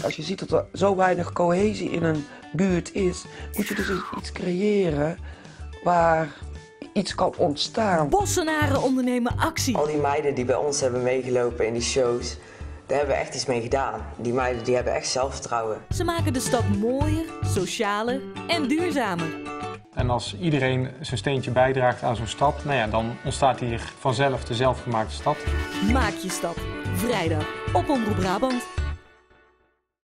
Als je ziet dat er zo weinig cohesie in een buurt is, moet je dus iets creëren waar iets kan ontstaan. Bossenaren ondernemen actie. Al die meiden die bij ons hebben meegelopen in die shows, daar hebben we echt iets mee gedaan. Die meiden die hebben echt zelfvertrouwen. Ze maken de stad mooier, socialer en duurzamer. En als iedereen zijn steentje bijdraagt aan zo'n stad, nou ja, dan ontstaat hier vanzelf de zelfgemaakte stad. Maak je stad. Vrijdag op Omroep Brabant.